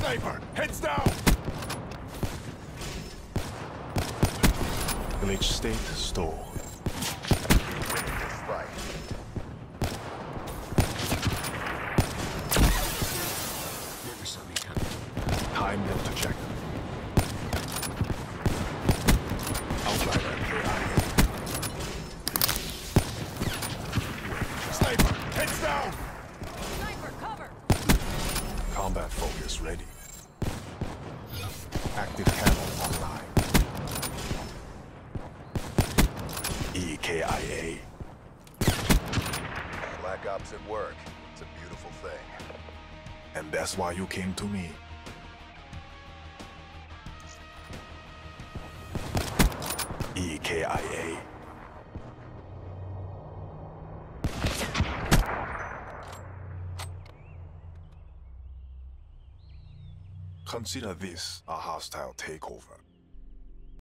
Sniper, heads down! Village state stole. Time now to check. Outrider KIA. Sniper, heads down! Sniper, cover! Combat focus ready. Active camo online. EKIA. Black Ops at work. It's a beautiful thing. And that's why you came to me. EKIA. Consider this a hostile takeover.